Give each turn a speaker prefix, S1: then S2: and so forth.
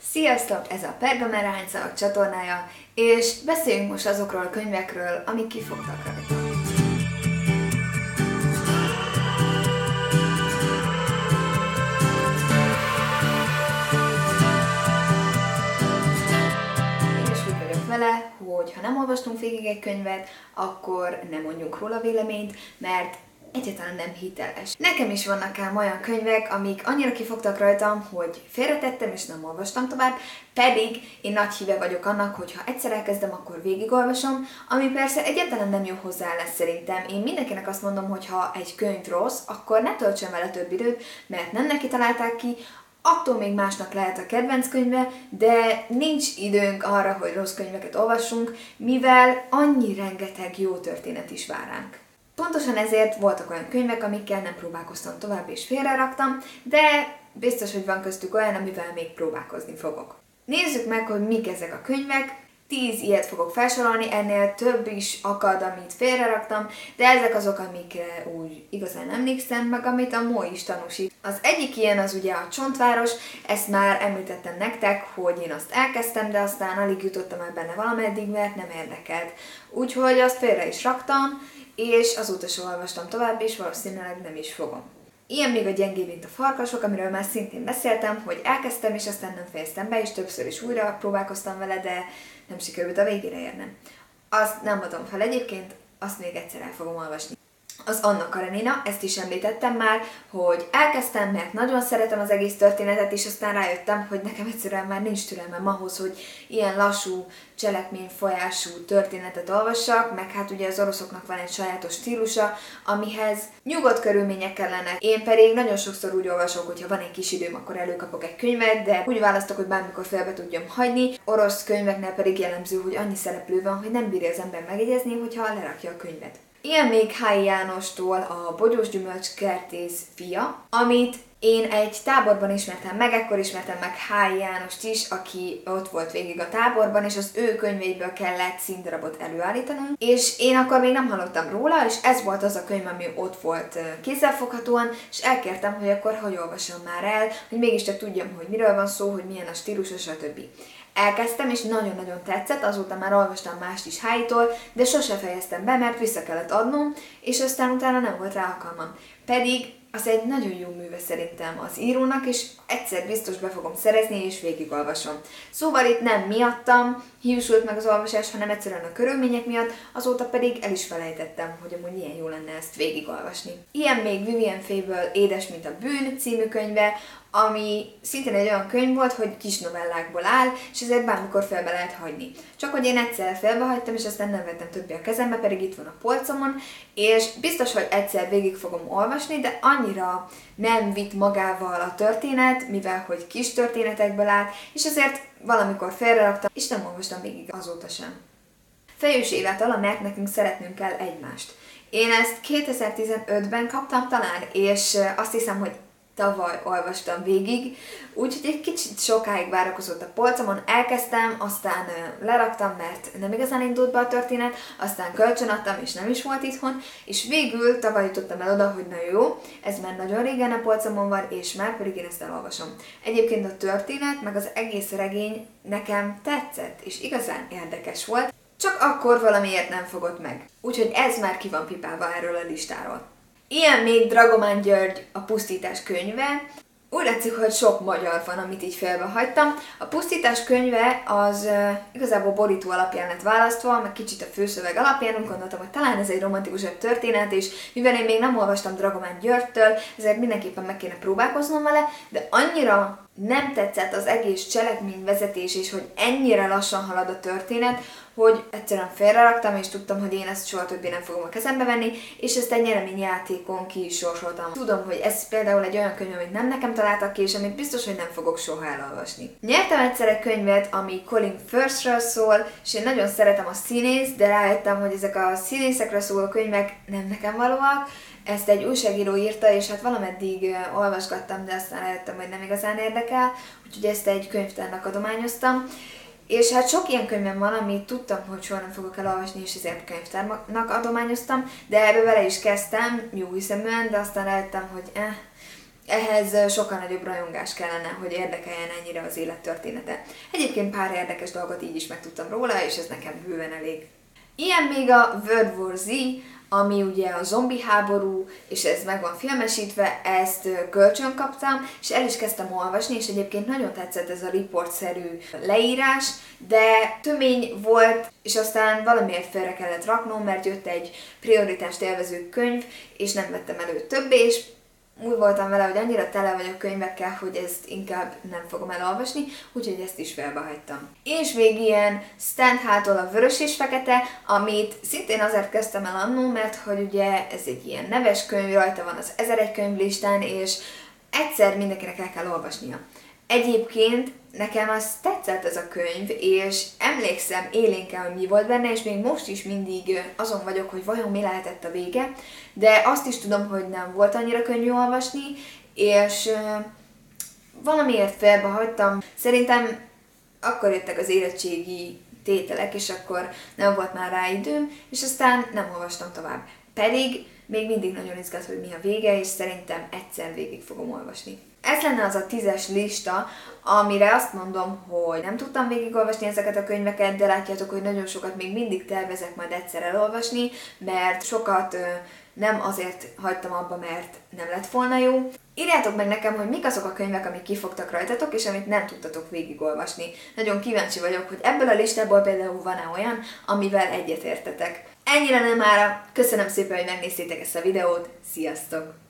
S1: Sziasztok! Ez a Pergameránca csatornája, és beszéljünk most azokról a könyvekről, amik kifogtak rajta. Én is úgy vagyok vele, hogy ha nem olvastunk végig egy könyvet, akkor nem mondjunk róla véleményt, mert egyáltalán nem hiteles. Nekem is vannak ám olyan könyvek, amik annyira kifogtak rajtam, hogy félretettem és nem olvastam tovább, pedig én nagy híve vagyok annak, hogy ha egyszer elkezdem, akkor végigolvasom, ami persze egyáltalán nem jó hozzáállás szerintem. Én mindenkinek azt mondom, hogy ha egy könyv rossz, akkor ne töltsön vele több időt, mert nem neki találták ki, attól még másnak lehet a kedvenc könyve, de nincs időnk arra, hogy rossz könyveket olvassunk, mivel annyi rengeteg jó történet is vár ránk. Pontosan ezért voltak olyan könyvek, amikkel nem próbálkoztam tovább és félreraktam, de biztos, hogy van köztük olyan, amivel még próbálkozni fogok. Nézzük meg, hogy mik ezek a könyvek. 10 ilyet fogok felsorolni, ennél több is akad, amit félreraktam, de ezek azok, amikre úgy igazán emlékszem, meg amit a Mo is tanúsít. Az egyik ilyen az ugye a Csontváros, ezt már említettem nektek, hogy én azt elkezdtem, de aztán alig jutottam el benne valameddig, mert nem érdekelt. Úgyhogy azt félre is raktam, és azóta sem olvastam tovább, és valószínűleg nem is fogom. Ilyen még a Gyengébb, mint a farkasok, amiről már szintén beszéltem, hogy elkezdtem, és aztán nem fejeztem be, és többször is újra próbálkoztam vele, de nem sikerült a végére érnem. Azt nem adom fel egyébként, azt még egyszer el fogom olvasni. Az Anna Karenina, ezt is említettem már, hogy elkezdtem, mert nagyon szeretem az egész történetet, és aztán rájöttem, hogy nekem egyszerűen már nincs türelmem ahhoz, hogy ilyen lassú, cselekményfolyású történetet olvassak, meg hát ugye az oroszoknak van egy sajátos stílusa, amihez nyugodt körülmények kellenek. Én pedig nagyon sokszor úgy olvasok, hogy ha van egy kis időm, akkor előkapok egy könyvet, de úgy választok, hogy bármikor félbe tudjam hagyni. Orosz könyveknél pedig jellemző, hogy annyi szereplő van, hogy nem bírja az ember megjegyezni, hogyha lerakja a könyvet. Ilyen még Hályi Jánostól a Bogyós Gyümölcs kertész fia, amit én egy táborban ismertem meg, ekkor ismertem meg Hályi Jánost is, aki ott volt végig a táborban, és az ő könyveiből kellett színdarabot előállítanunk, és én akkor még nem hallottam róla, és ez volt az a könyv, ami ott volt kézzelfoghatóan, és elkértem, hogy akkor hogy olvassam már el, hogy mégiscsak tudjam, hogy miről van szó, hogy milyen a stílus, stb. Elkezdtem, és nagyon-nagyon tetszett, azóta már olvastam mást is Hájtól, de sose fejeztem be, mert vissza kellett adnom, és aztán utána nem volt rá alkalmam. Pedig az egy nagyon jó műve szerintem az írónak, és egyszer biztos be fogom szerezni, és végigolvasom. Szóval itt nem miattam hiúsult meg az olvasás, hanem egyszerűen a körülmények miatt, azóta pedig el is felejtettem, hogy amúgy milyen jó lenne ezt végigolvasni. Ilyen még Vivian Faye-ből Édes, mint a bűn című könyve, ami szintén egy olyan könyv volt, hogy kis novellákból áll, és ezért bármikor félbe lehet hagyni. Csak hogy én egyszer félbehagytam, és aztán nem vettem többé a kezembe, pedig itt van a polcomon, és biztos, hogy egyszer végig fogom olvasni, de annyira nem vitt magával a történet, mivel hogy kis történetekből áll, és ezért valamikor félreraktam, és nem olvastam végig azóta sem. Fejős életal, mert nekünk szeretnünk kell egymást. Én ezt 2015-ben kaptam talán, és azt hiszem, hogy tavaly olvastam végig, úgyhogy egy kicsit sokáig várakozott a polcomon, elkezdtem, aztán leraktam, mert nem igazán indult be a történet, aztán kölcsönadtam, és nem is volt itthon, és végül tavaly jutottam el oda, hogy na jó, ez már nagyon régen a polcomon van, és már pedig én ezt elolvasom. Egyébként a történet, meg az egész regény nekem tetszett, és igazán érdekes volt, csak akkor valamiért nem fogott meg. Úgyhogy ez már ki van pipálva erről a listáról. Ilyen még Dragomán György a Pusztítás könyve. Úgy látszik, hogy sok magyar van, amit így félbehagytam. A Pusztítás könyve az igazából borító alapján lett választva, meg kicsit a főszöveg alapján, úgy gondoltam, hogy talán ez egy romantikusabb történet, és mivel én még nem olvastam Dragomán Györgytől, ezért mindenképpen meg kéne próbálkoznom vele, de annyira nem tetszett az egész cselekményvezetés, és hogy ennyire lassan halad a történet, hogy egyszerűen félreraktam, és tudtam, hogy én ezt soha többé nem fogom a kezembe venni, és ezt egy nyereményjátékon ki is sorsoltam. Tudom, hogy ez például egy olyan könyv, amit nem nekem találtak ki, és amit biztos, hogy nem fogok soha elolvasni. Nyertem egyszer egy könyvet, ami Colin Firthről szól, és én nagyon szeretem a színészt, de rájöttem, hogy ezek a színészekről szóló könyvek nem nekem valóak. Ezt egy újságíró írta, és hát valameddig olvasgattam, de aztán rájöttem, hogy nem igazán érdekel, úgyhogy ezt egy könyvtárnak adományoztam. És hát sok ilyen könyvem van, amit tudtam, hogy soha nem fogok elolvasni, és ezért könyvtárnak adományoztam, de ebbe bele is kezdtem, jó hiszeműen, de aztán rájöttem, hogy Ehhez sokkal nagyobb rajongás kellene, hogy érdekeljen ennyire az élettörténete. Egyébként pár érdekes dolgot így is megtudtam róla, és ez nekem bőven elég. Ilyen még a World War Z, ami ugye a zombi háború, és ez meg van filmesítve, ezt kölcsön kaptam, és el is kezdtem olvasni, és egyébként nagyon tetszett ez a riportszerű leírás, de tömény volt, és aztán valamiért félre kellett raknom, mert jött egy prioritást élvező könyv, és nem vettem elő többé, és úgy voltam vele, hogy annyira tele vagyok könyvekkel, hogy ezt inkább nem fogom elolvasni, úgyhogy ezt is félbehagytam. És még ilyen Stendhal-tól a Vörös és Fekete, amit szintén azért kezdtem el annó, mert hogy ugye ez egy ilyen neves könyv, rajta van az 1001 könyvlistán, és egyszer mindenkinek el kell olvasnia. Egyébként nekem az tetszett ez a könyv, és emlékszem élénken, hogy mi volt benne, és még most is mindig azon vagyok, hogy vajon mi lehetett a vége, de azt is tudom, hogy nem volt annyira könnyű olvasni, és valamiért félbehagytam. Szerintem akkor jöttek az érettségi tételek, és akkor nem volt már rá időm, és aztán nem olvastam tovább. Pedig még mindig nagyon izgat, hogy mi a vége, és szerintem egyszer végig fogom olvasni. Ez lenne az a 10-es lista, amire azt mondom, hogy nem tudtam végigolvasni ezeket a könyveket, de látjátok, hogy nagyon sokat még mindig tervezek majd egyszer elolvasni, mert sokat nem azért hagytam abba, mert nem lett volna jó. Írjátok meg nekem, hogy mik azok a könyvek, amik kifogtak rajtatok, és amit nem tudtatok végigolvasni. Nagyon kíváncsi vagyok, hogy ebből a listából például van-e olyan, amivel egyetértetek. Ennyire nem mára. Köszönöm szépen, hogy megnéztétek ezt a videót. Sziasztok!